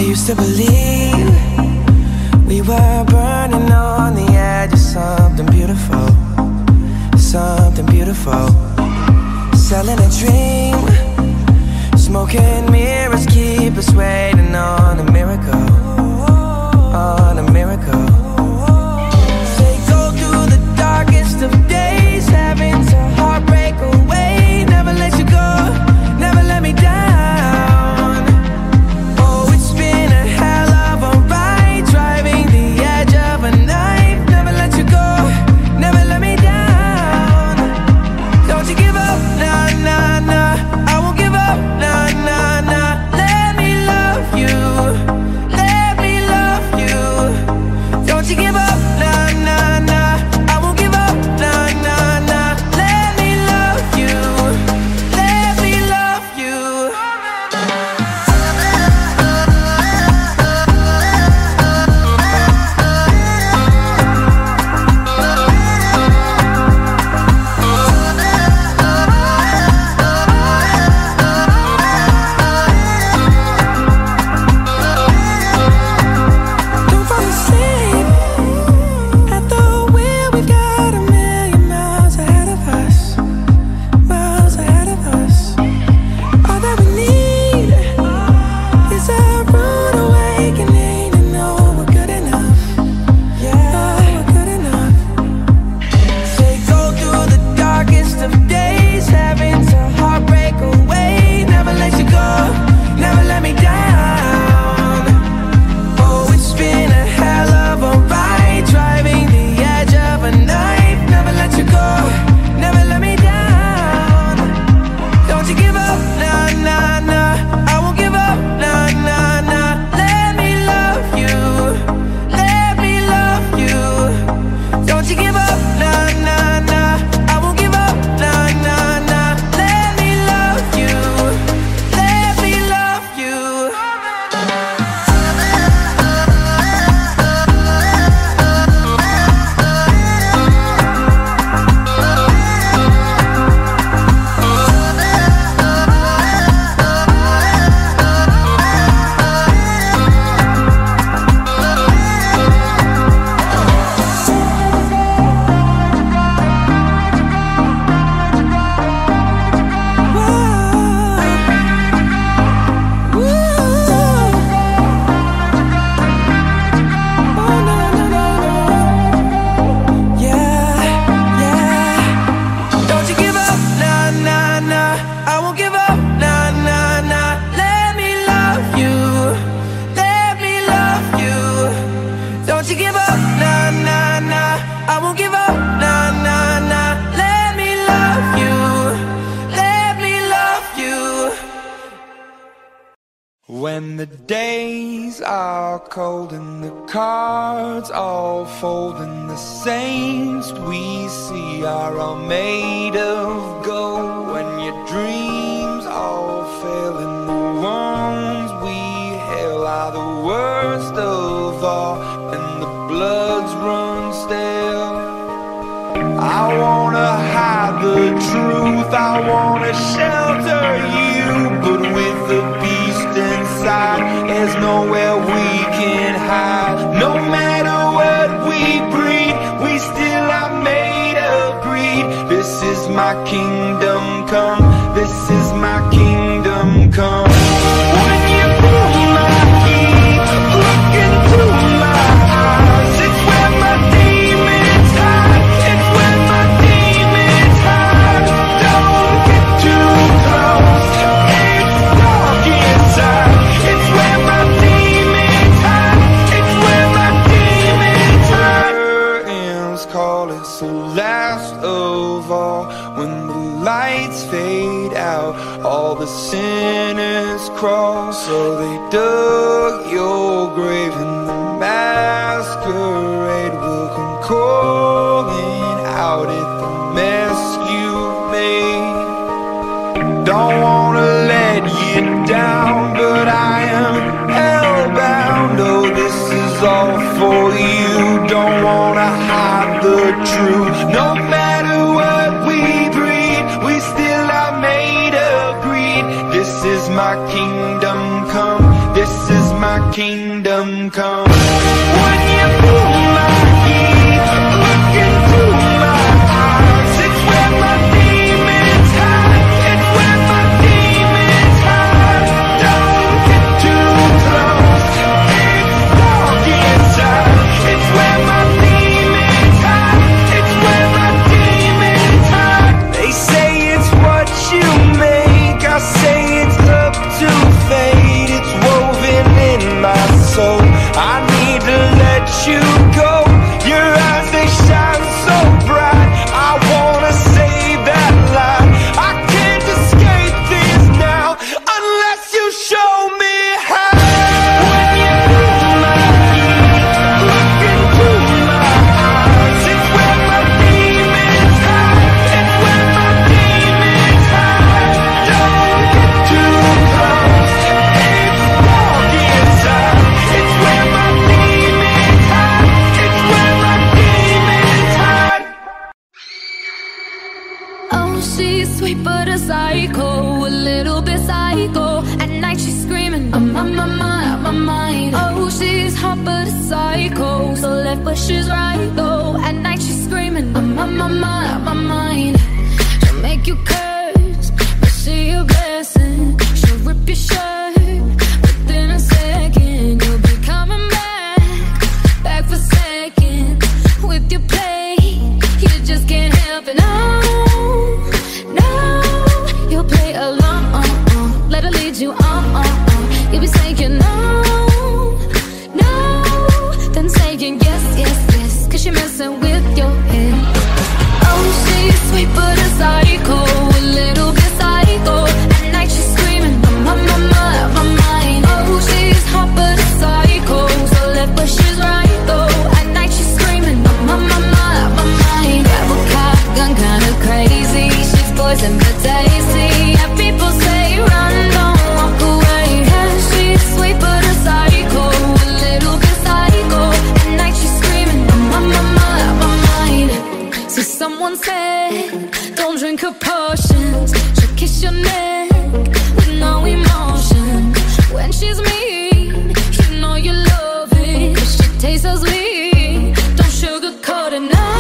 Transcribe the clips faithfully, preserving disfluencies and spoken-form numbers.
used to believe we were burning on the edge of something beautiful, something beautiful. Selling a dream, smoking mirrors keep us waiting on a miracle, on a miracle. They go through the darkest of days, having to heartbreak away. Never let you go, never let me down. Oh, it's been a hell of a ride, driving the edge of a knife. Never let you go, never let me down. Don't you give up, nah, nah, nah. I won't give up, nah, nah, nah. Let me love you, let me love you. Don't you give up, nah, nah, nah. I won't give up, nah, nah, nah. Let me love you, let me love you. Don't fall asleep at the wheel. We've got a million miles ahead of us, miles ahead of us. All that we need is a rude awakening to know we're good enough. Yeah, we're good enough. They go through the darkest of days, having to heartbreak away. Never let you go, never let me down. Oh, it's been a hell of a ride, driving the edge of a knife. Never let you go, never let me down. Don't you give up, nah, nah, nah. I won't give up, nah, nah, nah. Let me love you, let me love you. Don't you give up, nah, nah, nah. I won't give up, nah, nah, nah. Let me love you, let me love you. Don't you give up, nah, nah, nah. I won't give up, nah, nah, nah. Let me love you, let me love you. When the days are cold and the cards all fold and the saints we see are all made of gold. When your dreams all fail and the ones we hail are the worst of all, and the bloods run stale. I wanna hide the truth, I wanna shelter you, but with the beast inside, there's nowhere we can hide. No matter what we breed, we still are made of greed. This is my kingdom come, this is my kingdom come. When you pull my key, look into my eyes, it's where my demons hide, it's where my demons hide. Don't get too close, it's dark inside, it's where my demons hide, it's where my demons hide. Curtains call, it's the last of all. When the lights fade out, all the sinners crawl. So they dug your grave and the masquerade will come calling out at the mess you made. Don't wanna let you down, but I am hellbound. Oh, this is all for you. Don't wanna hide the truth. No matter what we breed, we still are made of greed. This is my kingdom come, this is my kingdom come. When you pull my heat, look into my eyes, it's where my demons hide. It's where my demons hide. Don't get too close, it's dark inside. It's where my demons hide. It's where my demons hide. They say it's what you make, I say it's up to fate. It's woven in my soul, I need to let you go. Your eyes, they shine so bright, I wanna say that line. I can't escape this now, unless you show me how. When you pull my heat, look into my eyes, it's where my demons hide. It's where my demons hide. Don't get too close, it's dark inside. It's where my demons hide. It's where my demons hide. Oh, she's sweet but a psycho, a little bit psycho. At night she's screaming, I'm on my mind, my mind. Oh, she's hot but a psycho, so left but she's right though. At night she's screaming, I'm on my mind, my mind. She'll make you curse, but she a blessing. She'll rip your shirt, within a second you'll be coming back, back for seconds. With your play, you just can't help it. No, no, you'll play along, let her lead you on. You'll be saying no, no, then saying yes, yes, yes, cause you're messing with your head. Oh, she's sweet but a psycho, a little bit psycho. At night she's screaming, I'm on my mind, my mind. Oh, she's hot but a psycho, so left but she's right though. At night she's screaming, I'm on my mind, my mind. Grab a cop gun, kinda crazy. She's poison but tasty. Yeah, people say run, don't walk away. Yeah, she's sweet but a psycho, a little bit psycho. At night she's screaming, I'm on my mind, my mind. See, someone said, don't drink her potions. She'll kiss your neck with no emotion. When she's mean, you know you love it, cause she tastes so sweet. Don't sugarcoat it, no,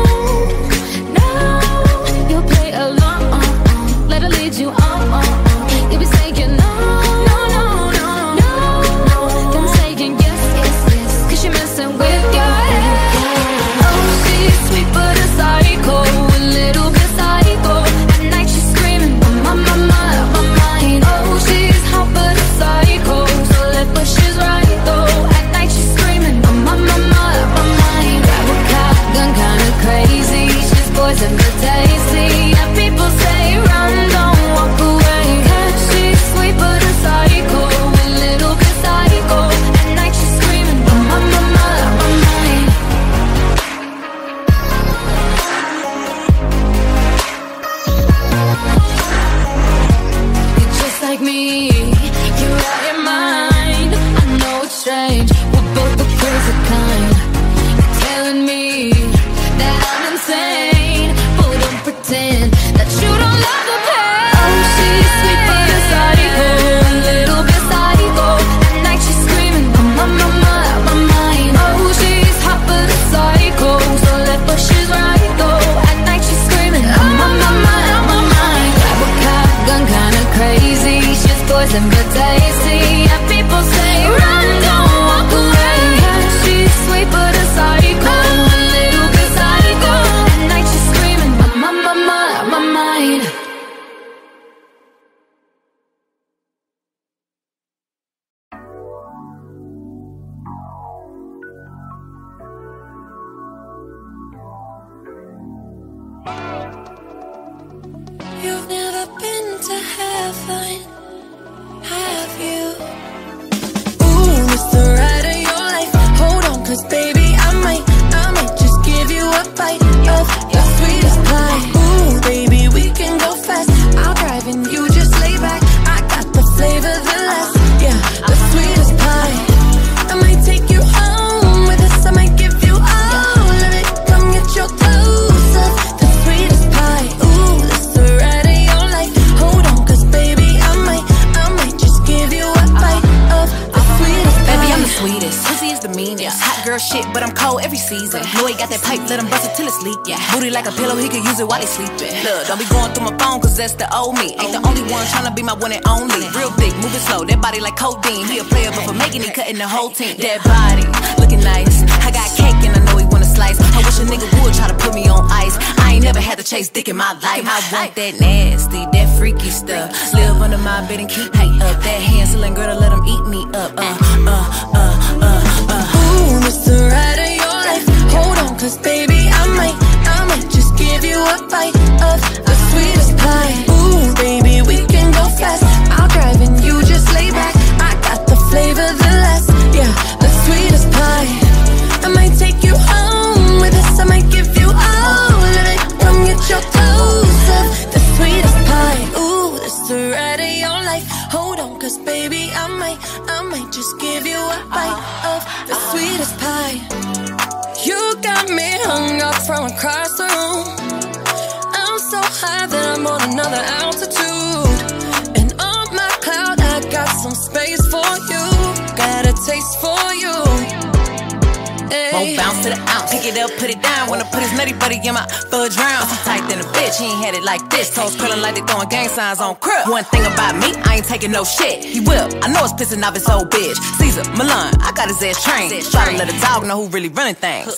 no. You'll play along, let her lead you on. You'll be saying no, no, no, no, no, no, then saying yes, yes, yes, cause you're messing with your head. Oh, she's sweet but a psycho, a little bit psycho. At night she's screaming, I'm on my mind, my mind. Oh, she's hot but a psycho, so left but she's right though. At night she's screaming, I'm on my mind, my mind. Grab a cop gun, kinda crazy. She's poison but tasty. Yeah, people say run, don't walk away. Yeah, she's sweet but a psycho, a little bit psycho. At night she's screaming, I'm on my mind, my mind. You're just like me, you're out your mind. I know it's strange, we're both the crazy kind. You're telling me that I'm insane, but don't pretend that you don't love the pain. Oh, she's sweet but a psycho, a little bit psycho. At night she's screaming, I'm on my mind, my mind. Oh, she's hot but a psycho, so left but she's right though. At night she's screaming, I'm on my mind, my mind. Grab a cop gun, kinda crazy. She's poison but tasty. Yeah, people say run, don't walk away. Yeah, she's sweet but a psycho, a little bit psycho. At night she's screaming, I'm on my mind, my mind. You've never been to heaven, have you? Ooh, it's the ride of your life. Hold on, cause baby, I might, I might just give you a bite of your sweetest pie. Ooh, baby, we can go fast. I'll drive and you just lay back. I got the flavor, the last, yeah, the sweetest pie. I might take you home with us. I might give you all of it. Come get your clothes up, the sweetest pie. Ooh, it's the ride of your life. hate, but I'm cold every season. Know he got that pipe, let him bust it till it's leak. Yeah. Booty like a pillow, he could use it while he sleeping. Look, don't be going through my phone, cause that's the old me. Ain't the only one tryna be my one and only. Real thick, moving slow, that body like codeine. He a player, but for making it, cutting the whole team. That body, looking nice. I got cake and I know he wanna slice. I wish a nigga would try to put me on ice. I ain't never had to chase dick in my life. I want that nasty, that freaky stuff. Live under my bed and keep me up. That Hansel and Gretel, let him eat me up. Uh, uh, uh, uh, uh. Ooh, it's the ride of your life. Hold on, cause baby, I might, I might just give you a bite of the sweetest pie. Ooh, baby, we can go fast. I'll drive and you just lay back. I got the flavor, the last, yeah, the sweetest pie. I might take you home with us. I might give you all of it. Come get your toes up, the sweetest pie. Ooh, it's the ride of your life. Hold on, cause baby, I might, I might just give you a bite of the sweetest pie. You got me hung up from across the room. I'm so high that I'm on another altitude. And on my cloud, I got some space for you. Got a taste for you. Won't bounce to the ounce, pick it up, put it down. Wanna put his nutty buddy in my fudge round. I'm tight than a bitch, he ain't had it like this. Toes curling like they throwing gang signs on crib. One thing about me, I ain't taking no shit. He will, I know it's pissing off his old bitch. Caesar, Milan, I got his ass trained. Try to let a dog know who really running things.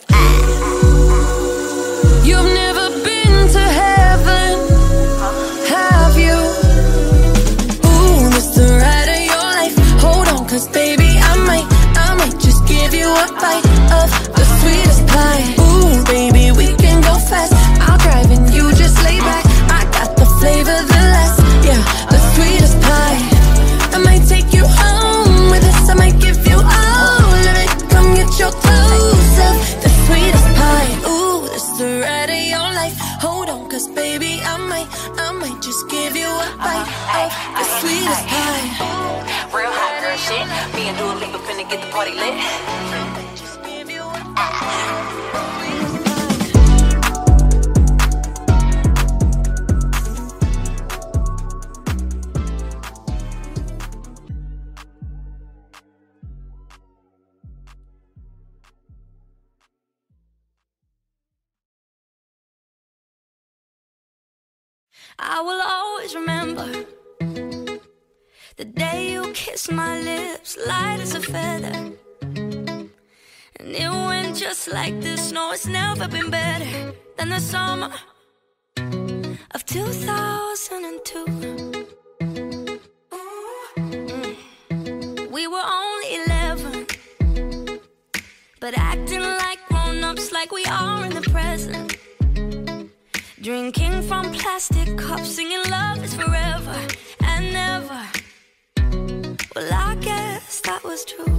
You've never been to heaven, have you? Ooh, this the ride of your life. Hold on, cause baby, I might, I might just give you a bite of the sweetest pie. Ooh, baby, we can go fast. I'll drive and you just lay back. I got the flavor, the last, yeah, the sweetest pie. I might take you home with us. I might give you all of it. Come get your toes up, the sweetest pie. Ooh, this the ride of your life. Hold on, cause baby, I might, I might just give you a bite of the sweetest pie. Real hot girl shit. Me and Dua Lipa finna get the party lit. I will always remember the day you kissed my lips, light as a feather. And it went just like this. No, it's never been better than the summer of two thousand two. Mm. We were only eleven, but acting like grown-ups, like we are in the present. Drinking from plastic cups, singing love is forever and never. Well, I guess that was true.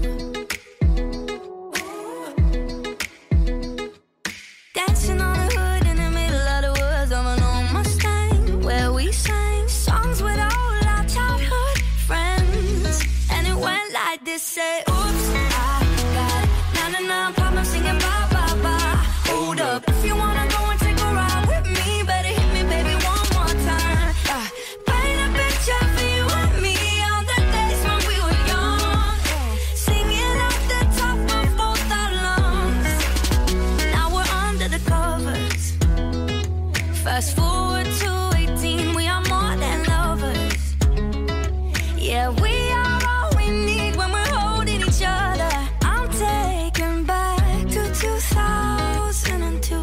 Dancing on the hood in the middle of the woods of an old Mustang, where we sang songs with all our childhood friends. And it went like this, say, oops, I got it. Now, now, pop, I'm singing bye, bye, bye. Hold up, if you wanna go and take a ride with me, better hit me, baby, one more time. uh, Paint a picture for you and me on the days when we were young, singing off the top of both our lungs. Now we're under the covers. Fast forward to eighteen, we are more than lovers. Yeah, we are all we need when we're holding each other. I'm taken back to two thousand two.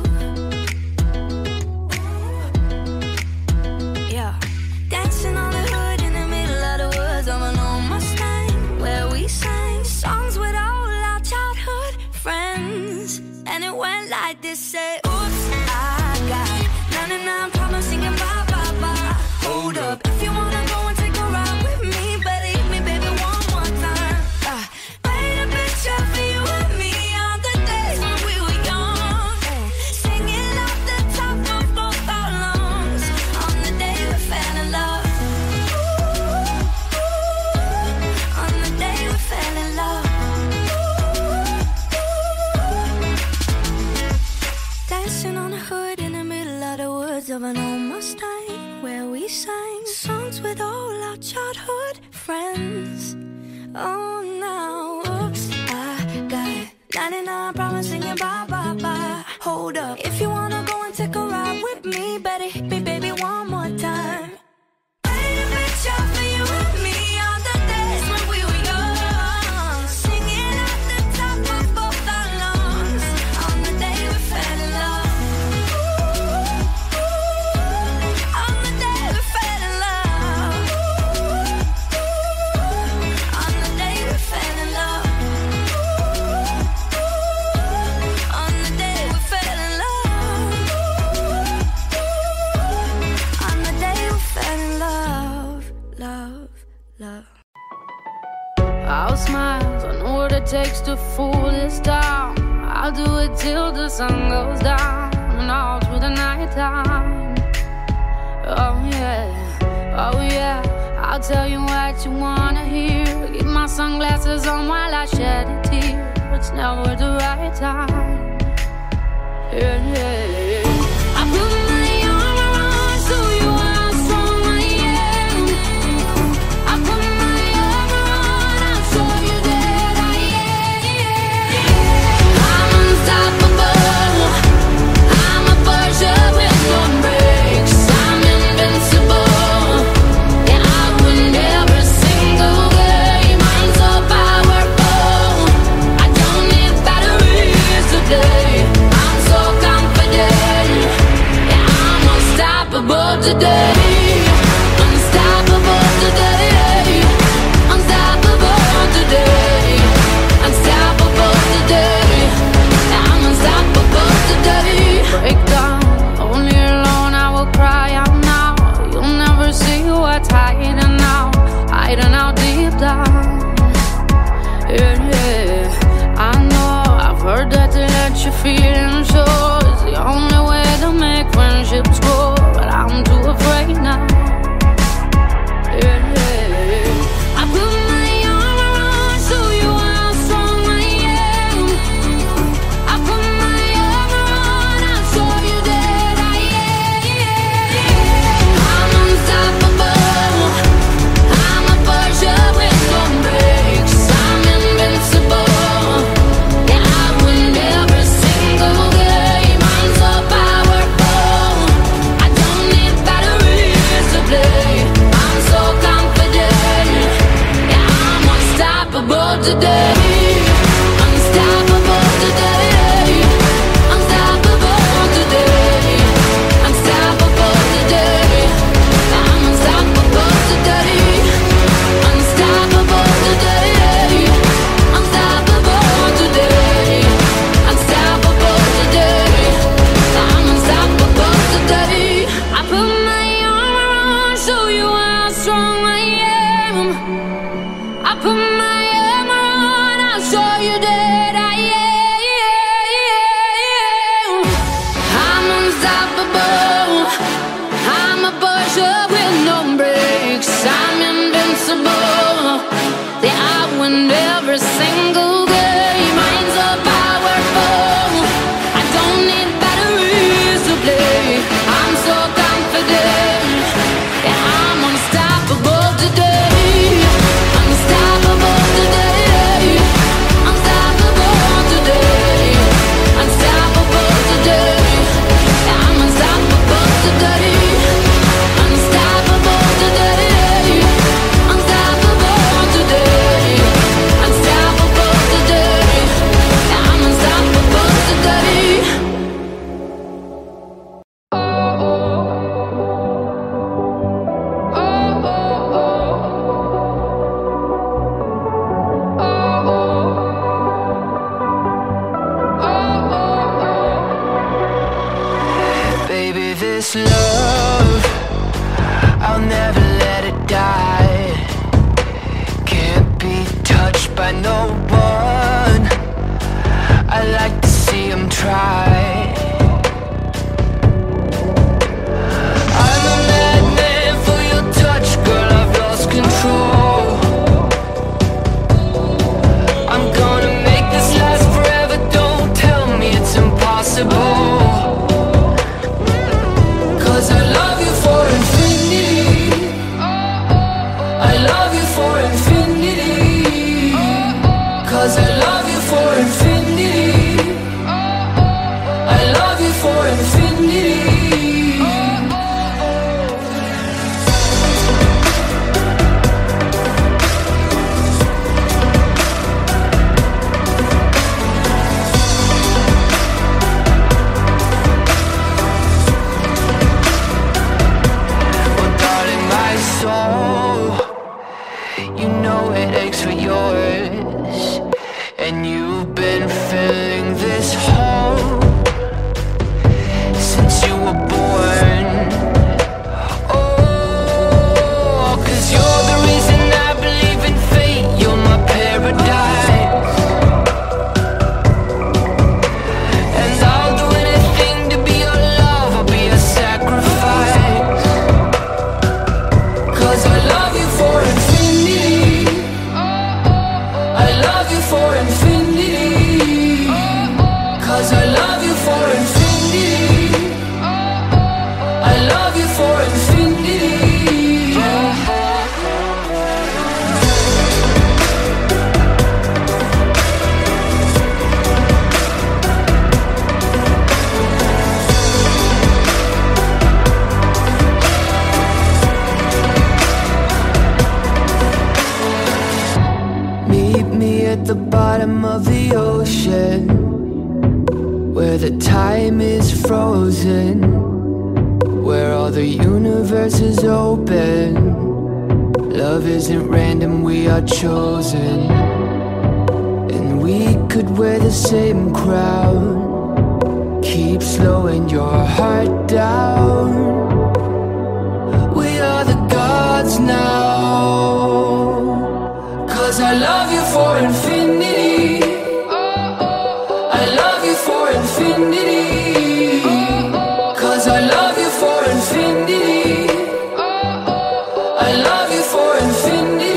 Yeah, dancing on the hood in the middle of the woods of an old Mustang, where we sang songs with all our childhood friends. And it went like this, say, oops, I got it. Now, now, now, I'm probably singing bye, bye, bye. Hold up, if you wanna go and take a ride with me, better hit me, baby, one more time. uh, Paint a picture for you and me on the days when we were young, singing off the top of both our lungs on the day we fell in love. On the day we fell in love. Dancing on the hood in the middle of the woods of an old Mustang, where we sang songs with all our childhood friends. Oh, now, oops, I got it. ninety-nine promising you bye, bye, bye. Hold up, if you wanna go and take a ride with me, better hit me, baby, one more time. Paint a picture for you and me on the days when we were young, singing at the top of both our lungs on the day we fell in love. On the day we fell in love. On the day we fell in love. On the day we fell in love. On the day we fell in love. Love, love. I'll smile, I know what it takes to fool this town. I'll do it till the sun goes down and all through the night time. Oh yeah, oh yeah, I'll tell you what you wanna hear. Keep my sunglasses on while I shed a tear. It's never the right time. Yeah, yeah, yeah. I put my arm around so you how strong I am. I put my arm around, I'll show you that I am. I'm unstoppable. I'm a Persian with no brakes. I'm invincible. Yeah, I win every single game. I'm so powerful. I don't need batteries today. I'm so confident. Yeah, I'm unstoppable today. Unstoppable today. Unstoppable today. Unstoppable today. Yeah, I'm unstoppable today. Break down, only alone I will cry out now. You'll never see what's hiding out, hiding out deep down. Yeah, yeah, I know, I've heard that to let your feelings show is the only way to make friendships grow, but I'm too afraid now. Yeah, yeah, I put my arm around, show you how strong I am. I put my arm around, I'll show you that I am. I'm unstoppable. I'm a Persian with no brakes. I'm invincible. Yeah, I win every single game. I'm so powerful. I don't need batteries to play. I'm so confident. Yeah, I'm unstoppable today. Unstoppable today. Unstoppable today. Unstoppable today. I'm unstoppable today. Unstoppable today. Unstoppable today. Unstoppable today. I'm unstoppable today. I put my arm around, show you how strong I am. I put my arm around, I'll show you that I am. I'm unstoppable. I'm a Porsche with no brakes. I'm invincible. Yeah, I win every single game. I'm so powerful. I don't need batteries to play. I'm so confident. Yeah, I'm unstoppable today. Unstoppable today. Unstoppable today. Unstoppable today. Yeah, I'm unstoppable today. Unstoppable today. Unstoppable today. Unstoppable today. Yeah, I'm unstoppable today. Baby, this love, I'll never let it die. Can't be touched by no one. I like to see him try. I'm a madman for your touch, girl, I've lost control. I'm gonna make this last forever, don't tell me it's impossible. Cause I love you for infinity. I love you for infinity. Cause I love you for infinity. the bottom of the ocean, where the time is frozen, where all the universe is open. Love isn't random, we are chosen. And we could wear the same crown, keep slowing your heart down. We are the gods now, 'cause I love you for infinity. I love you for infinity. 'Cause I love you for infinity. I love you for infinity.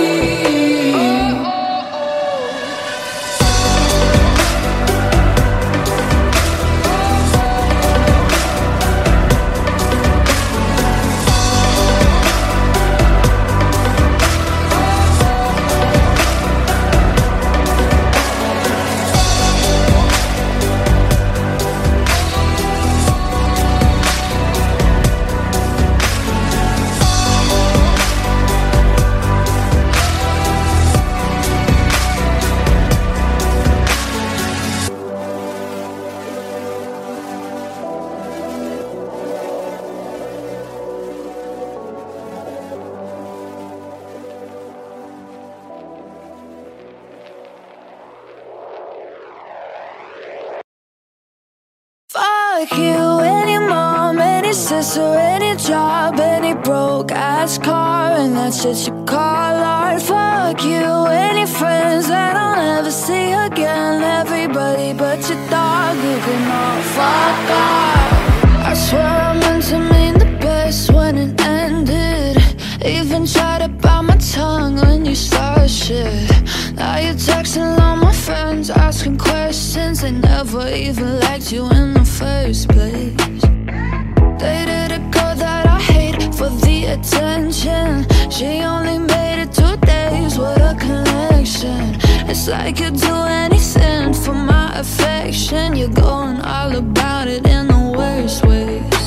Fuck you, any mom, any sister, any job, any broke ass car, and that's shit you call art. Fuck you, any friends that I'll never see again. Everybody but your dog, you can all fuck off. I swear I meant to mean the best when it ended. Even tried to bite my tongue when you started shit. Now you're texting all my friends, asking questions. They never even liked you in the first place. Dated a girl that I hate for the attention. She only made it two days with a connection. It's like you'd do anything for my affection. You're going all about it in the worst ways.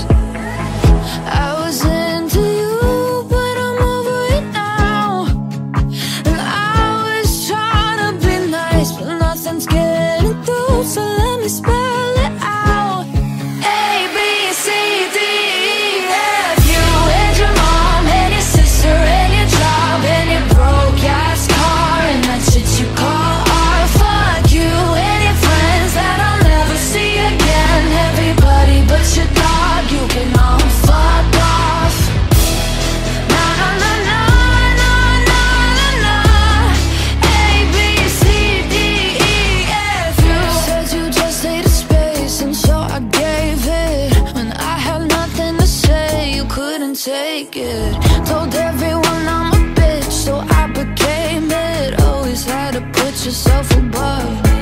I was into you, but I'm over it now. And I was trying to be nice, but nothing's getting through, so let me spell it out. A, B, C, D, E, F. You and your mom and your sister and your job and your broke ass car, and that shit you call art. Fuck you and your friends that I'll never see again. Everybody but your dog, you can all fuck off. Na na na na na na na na. A, B, C, D, E, F. You said you just needed space, and so I gave it. When I had nothing to say, you couldn't take it. Told everyone I'm a bitch, so I became it. Always had to put yourself above me.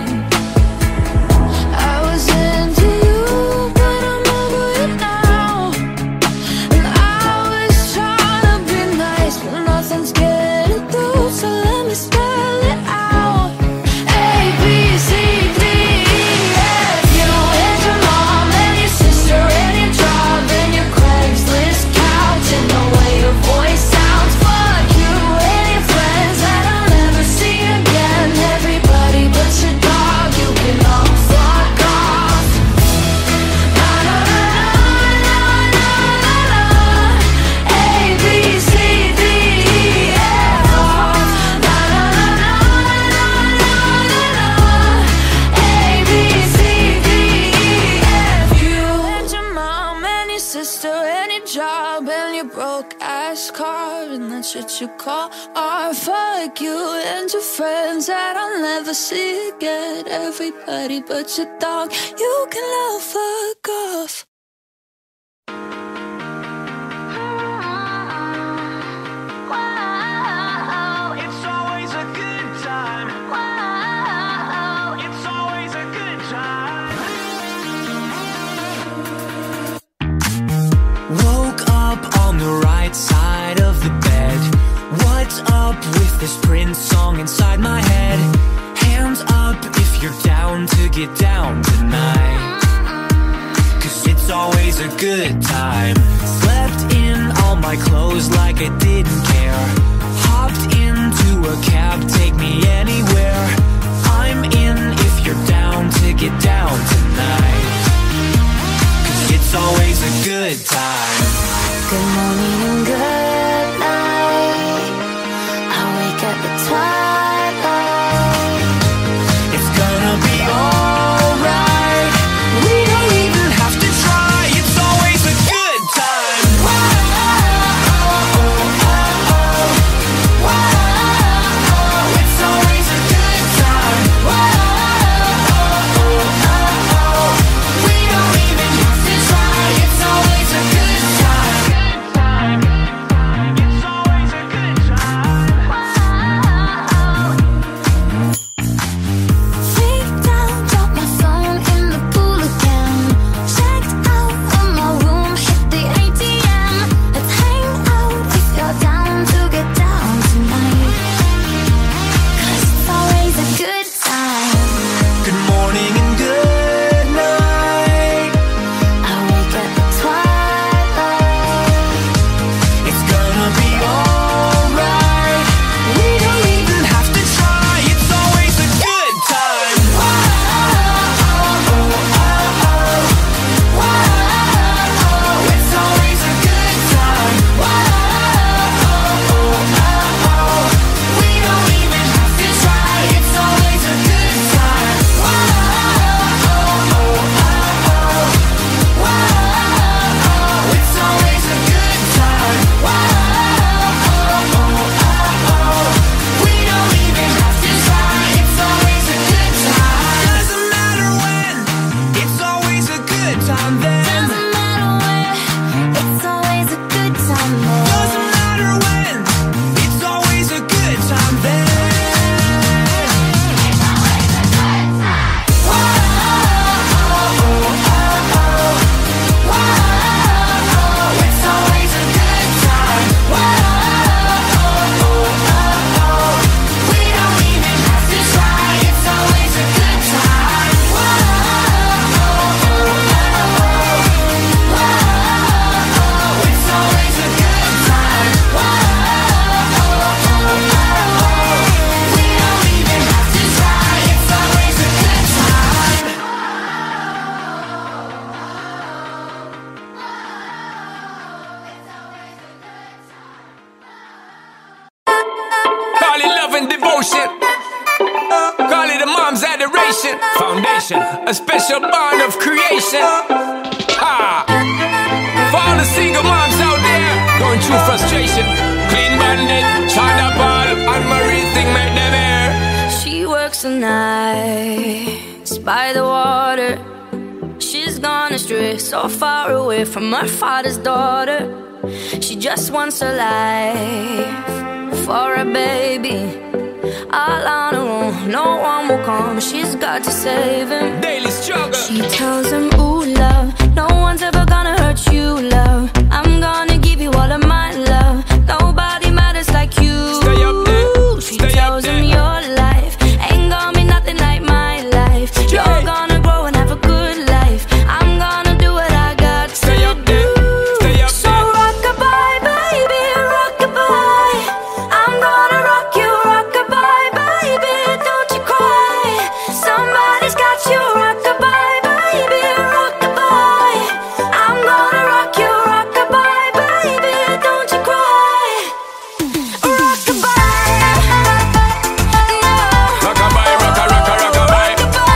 I was into you, but I'm over it now. And I was trying to be nice, but nothing's getting through, so let me spell it out. A, B, C, D, E, F. You and your mom and your sister and your job and your Craigslist couch and the way your voice sounds. Fuck you and your friends that I'll never see again. Everybody but your dog, you can all fuck off. Na na na na na na na. A, B, C, D, E, F. Na na na na na na na na. A, B, C, D, E, F. You and your mom and your sister and your job and your broke ass car, and that shit you call art. Fuck you and your friends that I'll never see again. Everybody but your dog, you can all fuck off. It's always a good time. It's always a good time. Woke up on the right side of the bed. What's up with this Prince song inside my head? Hands up if you're down to get down tonight, 'cause it's always a good time. Slept in all my clothes like I didn't care. Hopped into a cab, take me anywhere. I I'm in if you're down to get down tonight. 'Cause it's always a good time. Good morning and good night. I wake at the twilight. It's gonna be alright. We don't even have to try. It's always a good time. It's always a good time. We don't even have to try. It's always a good time. It's always a good time. Freak down, drop my phone in the pool again. Checked out of my room, hit the A T M. Let's hang out if you're down to get down tonight. 'Cause it's always a good time. Good morning and good night. I wake at the twilight. It's gonna be alright. We don't even have to try. It's always a good time. It's always a good time. We don't even have to try. It's always a good time. It's always a good time. We don't even have to try. It's always a good time. Doesn't matter when. It's always a good time then. Doesn't matter where, it's always a good time there. Doesn't matter when. It's always a good time then. It's always a good time. We don't even have to try. It's always a good time. It's always a good time. We don't even have to try. It's always a good time. Call it love and devotion. Call it a mom's adoration. Foundation, a special bond of creation. Ah. For all the single moms out there going through frustration. Clean Bandit, China Ball, and Marie thing make them air. She works the nights by the water. She's gone astray, so far away from her father's daughter. She just wants a life for a baby. All on her own, no one will come. She's got to save him. Daily struggle. She tells him, ooh, love, no one's ever gonna hurt you, love. I'm gonna give you all of my love. Nobody matters like you. Stay up there. She Stay up tells him there. your life ain't gonna be nothing like my life. You're gonna grow and have a good life. I'm gonna do what I got to Stay up do. there. Stay up So there. rock-a-bye, baby, rock-a-bye. I'm gonna rock you, rock-a-bye, baby. Don't you cry. Somebody's got you, rock-a-bye, baby, rock-a-bye. I'm gonna rock you, rock-a-bye, baby. Don't you cry. Rock-a-bye. No. Rock-a-bye, rocka, rocka, rock-a-bye.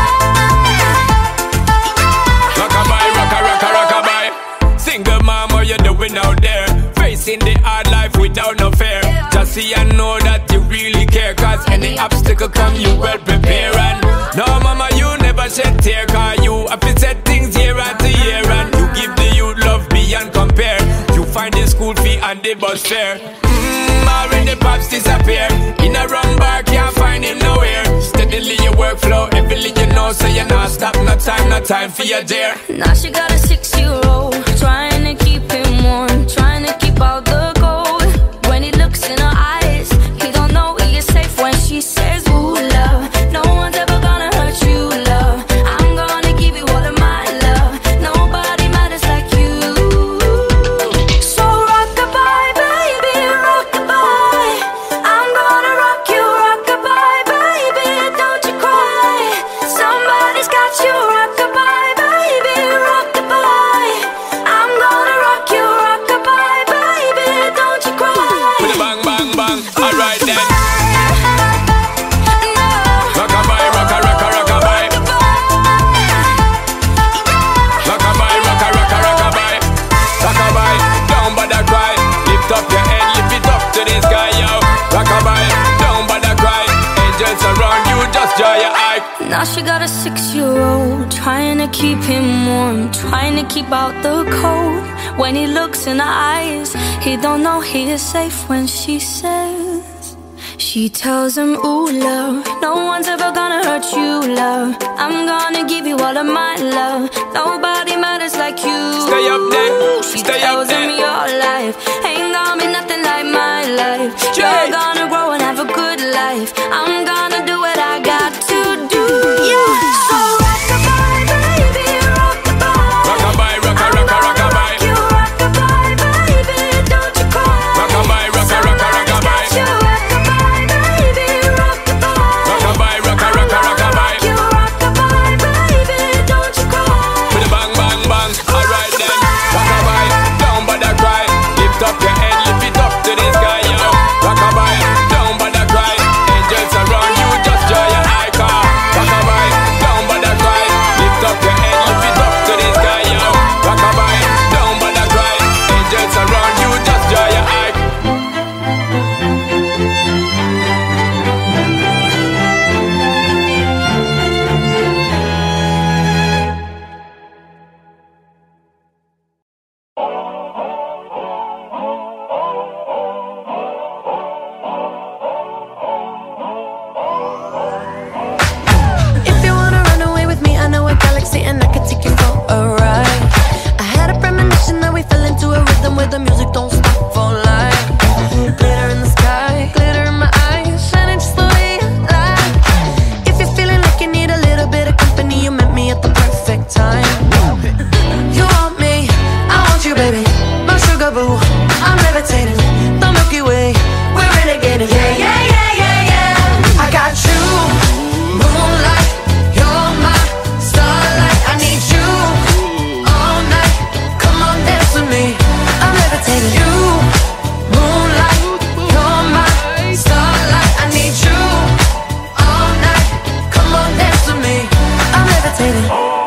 Rock-a-bye, rocka, rocka, rock-a-bye. Single mom, what you doing out there? Facing the hard life without no fear. Just see and know that you really care. Cause any obstacle come, you well prepare. And no, mama, you never shed tear. Cause you have to set things year after year. And you give the youth love beyond compare. You find the school fee and the bus fare. Mmm, already the pops disappear. In a run bar, can't find him nowhere. Steadily your workflow, everything you know. So you not stop, no time, no time for your dear. Now she got a six-year-old, trying to keep him warm, trying to keep out the cold. When he looks in her eyes, he don't know he is safe when she says, ooh, love, no one's ever gonna hurt you, love. I'm gonna give you all of my love. Nobody matters like you. So rock-a-bye, baby, rock-a-bye. I'm gonna rock you, rock-a-bye, baby. Don't you cry. Now she got a six-year-old, trying to keep him warm, trying to keep out the cold. When he looks in her eyes, he don't know he is safe when she says, she tells him, ooh, love, no one's ever gonna hurt you, love. I'm gonna give you all of my love. Nobody matters like you. Stay up there, she stay tells up there. him your life ain't gonna be nothing like my life. You're gonna grow and have a good life. I'm gonna do what I got to do. Yeah. So rock-a-bye, baby, rock-a-bye. Rock-a-bye, rocka, rocka, rock-a-bye. You rock-a-bye, baby, don't you cry. Rock-a-bye, rocka, rocka, rock-a-bye. You rock-a-bye, baby, rock-a-bye. Rock-a-bye, rocka, rocka, rock-a-bye. You rock-a-bye, baby, don't you cry. With a bang, bang, bang. Alright then. Rock-a-bye, don't bother cry. Lift up your head, lift it up to the sky, yo. Rock-a-bye, don't bother cry. Angels around you, just joy your eye car. Rock-a-bye, don't bother cry. Lift up your head, lift it up to the sky, yo. Rock-a-bye, don't bother cry. Angels around you, just joy your eye. If you wanna run away with me, I know a galaxy and I can take you for a ride. I had a premonition that we fell into a rhythm where the music don't stop for life. Glitter in the sky, glitter in my eyes, shining just the way you like. If you're feeling like you need a little bit of company, you met me at the perfect time. You want me, I want you, baby, my sugar boo. I'm levitating, the Milky Way, we're renegading. Yeah, yeah, yeah, yeah, yeah. I got you, moonlight, you're my starlight. I need you all night. Come on, dance with me. I'm levitating. You, moonlight, you're my starlight. I need you all night. Come on, dance with me. I'm levitating.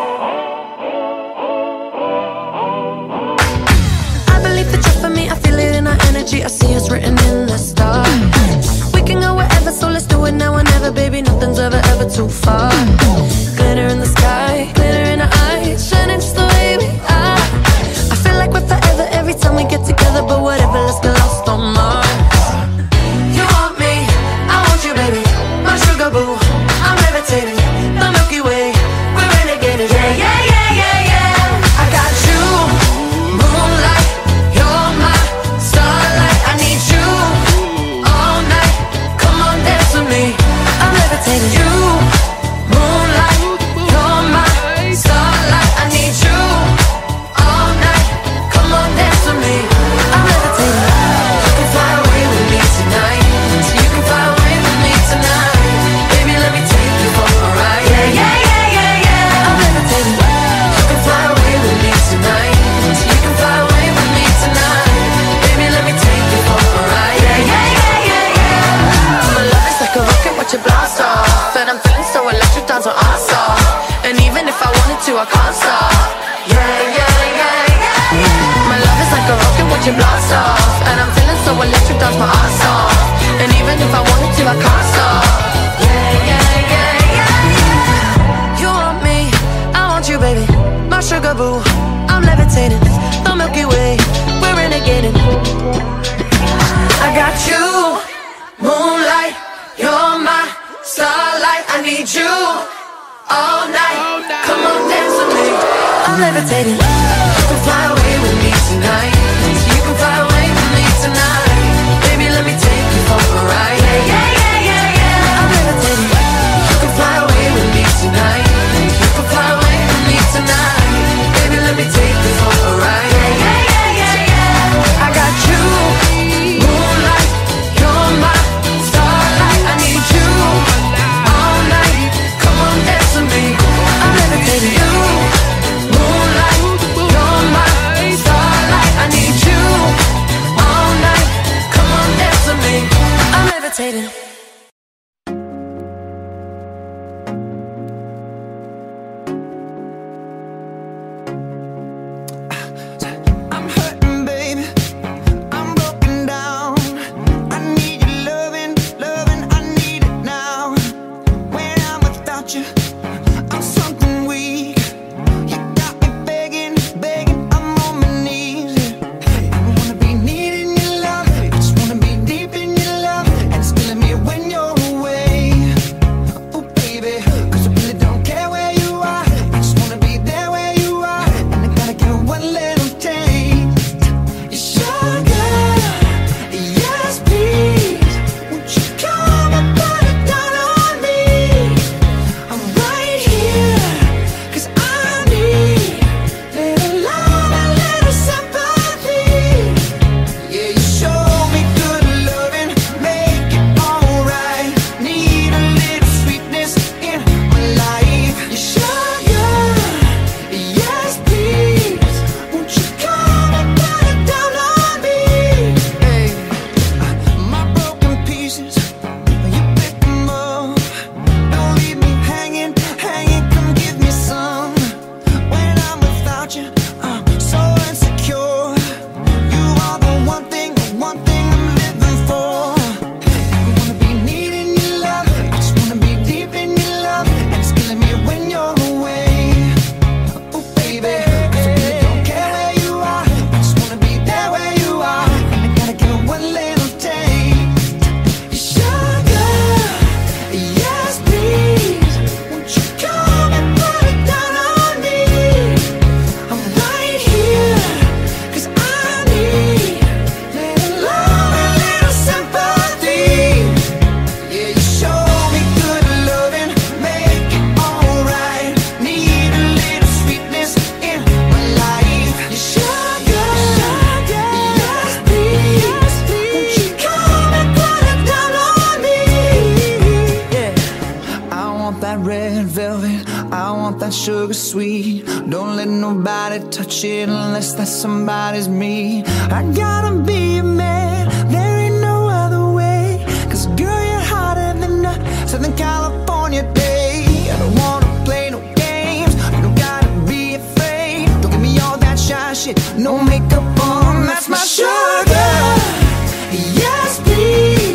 I believe that you're for me. I feel it in our energy. I see us written in the stars. We can go wherever, so let's do it now or never, baby. Nothing's ever, ever too far. Glitter in the sky, glitter in our eyes, shining just the way we are. I feel like we're forever every time we get together, but whatever, let's get lost on Mars. You want me, I want you, baby, my sugar boo. I'm levitating, the Milky Way, we're renegading. Yeah, yeah, yeah, yeah, yeah. I got you, moonlight, you're my starlight. I need you all night. Come on, dance with me. I'm levitating. You, moonlight, you're my starlight. I need you all night. Come on, dance with me. I'm levitating. You can fly away with me tonight. So you can fly away with me tonight. Baby, let me take you for a ride. Yeah, yeah, yeah, yeah, yeah. I'm levitating. You can fly away with me tonight. So you can fly away with me tonight. Baby, let me take you for a ride. Yeah, yeah, yeah, yeah, yeah. My love is like a rocket, watch it blast off. And I'm feeling so electric, dance on our song. And even if I wanted to, I can't stop. Yeah, yeah, yeah, yeah, yeah. My love is like a rocket, watch it blast off. And I'm feeling so electric, dance my ass off. And even if I wanted to, I can't stop. Yeah, yeah, yeah, yeah, yeah. You want me, I want you, baby, my sugar boo. I'm levitating, the Milky Way, we're renegading. I got you, moonlight, you're my starlight. I need you all night. Come on, dance with me. I'm levitating. You can fly away with me tonight. So you can fly away with me tonight. Baby, let me take you for a ride. Yeah, yeah, yeah, yeah, yeah. I'm levitating. You can fly away with me tonight. You can fly away with me tonight. Baby, let me take you for a ride. Yeah, yeah, yeah, yeah, yeah. I got you, moonlight, you're my starlight. I need you all night. Come on, dance with me. I'm levitating. You, moonlight, that sugar sweet. Don't let nobody touch it unless that somebody's me. I gotta be a man, there ain't no other way. Cause girl, you're hotter than a Southern California day. I don't wanna play no games, you don't gotta be afraid. Don't give me all that shy shit, no makeup on, that's my sugar. Yes, please.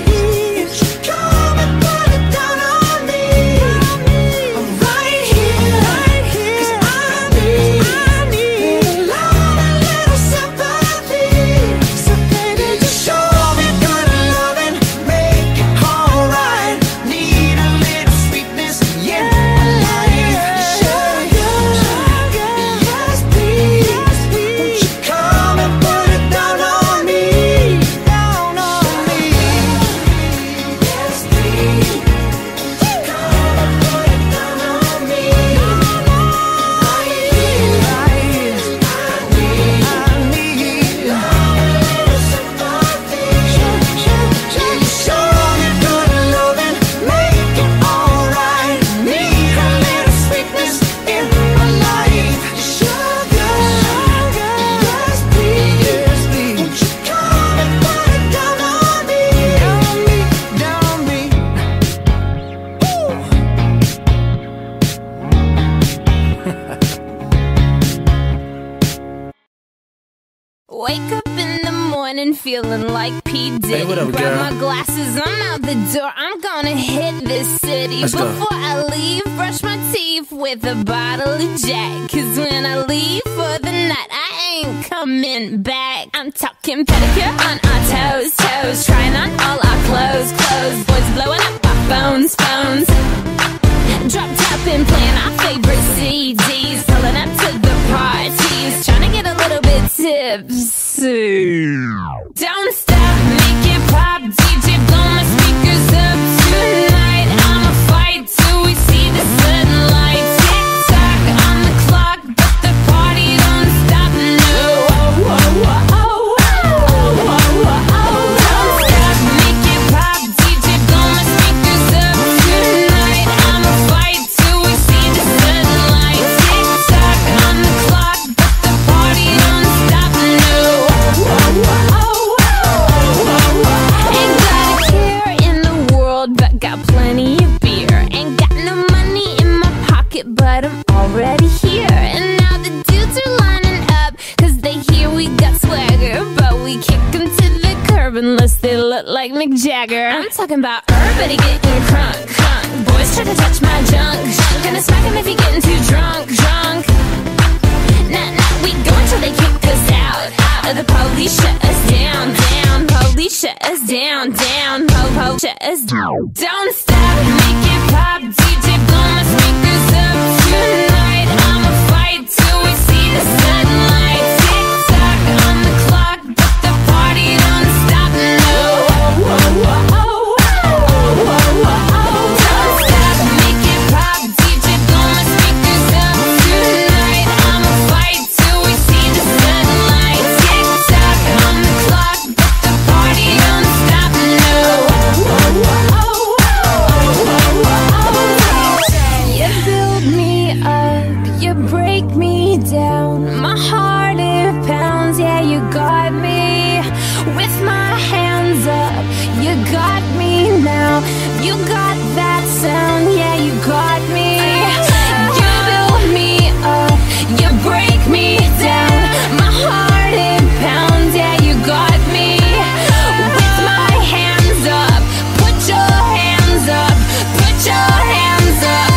Wake up in the morning feeling like P. Diddy. Hey, what up, Grab girl? my glasses, I'm out the door. I'm gonna hit this city. Let's go. Before I leave, brush my teeth with a bottle of Jack. Cause when I leave for the night, I ain't coming back. I'm talking pedicure on our toes, toes. Trying on all our clothes, clothes. Boys blowing up our phones, phones. Drop top and playing our favorite C Ds. Pulling up to the parties, trying to get a little bit tipsy. Don't stop, make it pop, D J blow my speakers up tonight. I'ma fight till we see the sunlight. Tick tock on the clock, but the party don't stop. No, oh, oh, oh, oh, oh, oh, oh. Don't stop, make it pop, D J blow my speakers up tonight. I'ma fight till we see the sunlight. Tick tock on the clock, but the party don't stop. No, oh, oh, oh, oh, oh, oh. Ain't got a care in the world, but got plenty of beer. Ain't got no money in my pocket, but I'm already here. And now the dudes are lining up, cause they hear we got swagger. But we kick them to the curb unless they look like Mick Jagger. I'm talking about everybody getting crunk, crunk. Boys try to touch my junk, junk. Gonna smack him if he getting too drunk, drunk. Nah, nah, we go until they kick us out, out. The police shut us down, down. Police shut us down, down. Po, po, shut us down. Don't stop, make it pop, D J blow my speakers up tonight. I'ma fight till we see the sunlight. Tick tock on the clock, but the party don't stop. No, oh, oh, oh, oh, oh, oh, oh. Don't stop, make it pop, D J blow my speakers up tonight. I'ma fight till we see the sunlight. Tick tock on the clock, but the party don't stop. No, oh, oh, oh, oh, oh, oh. You build me up, you break me down. My heart it pounds, yeah, you got me. With my hands up, you got me now. You got that sound, yeah, you got me. You build me up, you break me down. My heart it pounds, yeah, you got me. With my hands up, put your hands up, put your hands up.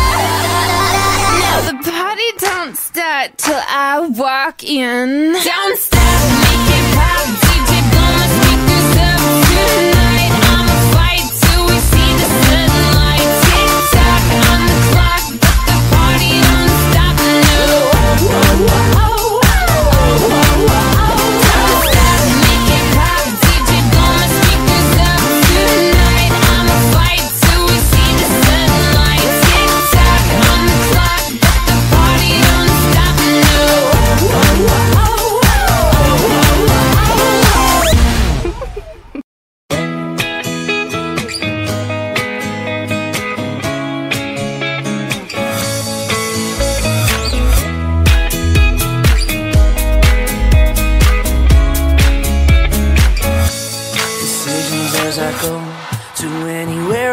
Now the party don't start till I walk in. Don't stop, make it pop, D J blow my speakers up tonight. I'ma fight till we see the sunlight. Tick tock on the clock, but the party don't stop. No, oh, oh, oh, oh, oh, oh, oh. Don't stop, make it pop, D J blow my speakers up tonight. I'ma fight till we see the sunlight. Tick tock on the clock, but the party don't stop. No, oh, oh, oh, oh, oh.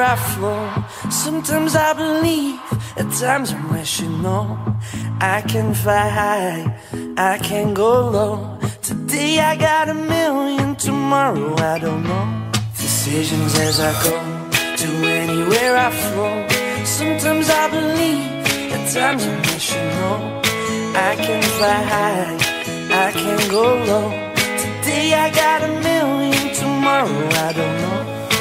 I flow. Sometimes I believe, at times I'm rational. I can fly high, I can go low. Today I got a million, tomorrow I don't know. Decisions as I go, to anywhere I flow. Sometimes I believe, at times I'm rational. I can fly high, I can go low. Today I got a million, tomorrow I don't know.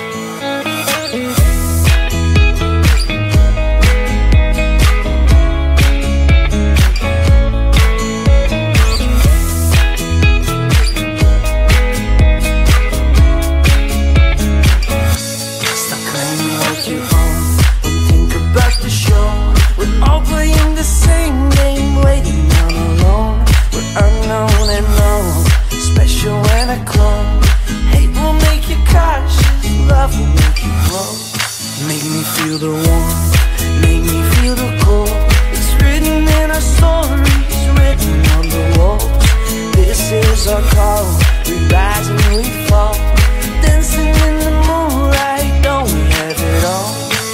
All playing the same game, waiting on alone. We're unknown and known, special when I clone. Hate will make you cautious, love will make you grow. Make me feel the warmth, make me feel the cold. It's written in our stories, written on the walls. This is our call, we rise and we fall. Dancing in the moonlight, don't we have it all?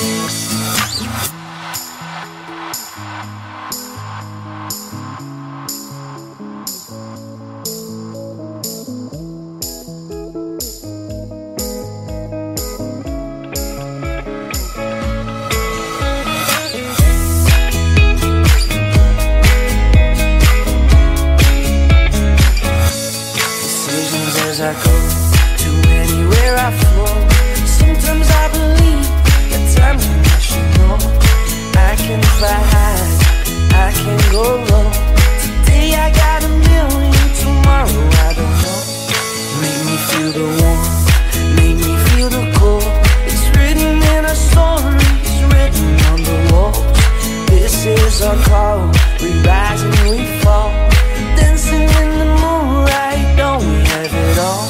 As I go, to anywhere I flow. Sometimes I believe, at times I'm rational. I can fly high, I can go low. Today I got a million, tomorrow I don't know. Make me feel the warmth, make me feel the cold. It's written in our stories, written on the walls. This is our call, we rise and we fall. Dancing in the moonlight, don't we have it all?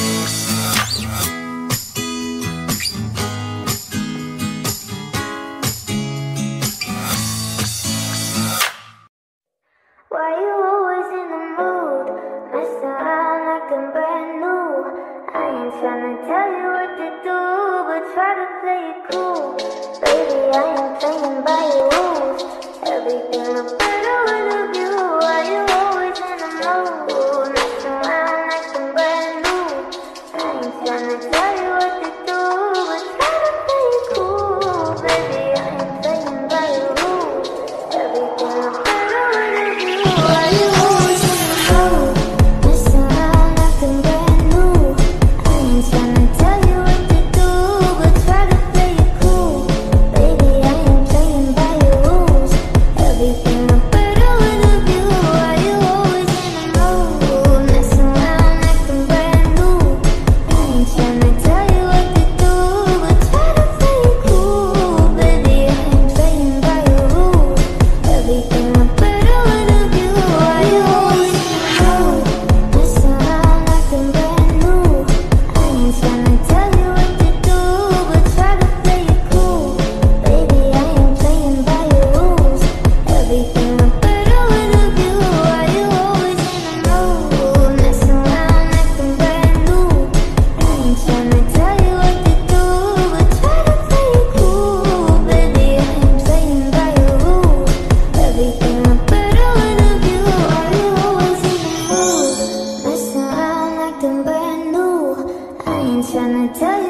Why you always in the mood? Mess around like I'm brand new. I ain't tryna tell you what to do, but try to play it cool. Baby, I ain't playing by your rules. Everything looks better with a view. Why you always in the mood? Mess around like I'm brand new. I ain't tryna tell you what to do, but try to play it cool. Baby, I ain't playing by your rules. Everything looks better with a view. Why you always in the mood? Mess around like I'm brand new. I ain't tryna tell you what to do, but try to play it cool. Baby, I ain't playing by your rules. Everything look better with a view. Why you always in the mood? Mess around like I'm brand new. I ain't tryna tell you what to do, but try to play it cool. Baby, I ain't playing by your rules. Everything look better with a view. Why you always in the mood? Mess around like I'm brand new. I ain't tryna tell you what to do, but try to play it cool. Baby, I ain't playing by your rules. Everything look better with a view. Why you always in the mood? Mess around like I'm brand new. I ain't tryna tell you what to do, but try to play it cool. Baby, I ain't playing by your rules. Everything look better with a view. Why you always in the mood? Mess around like I'm brand new. I ain't tryna tell you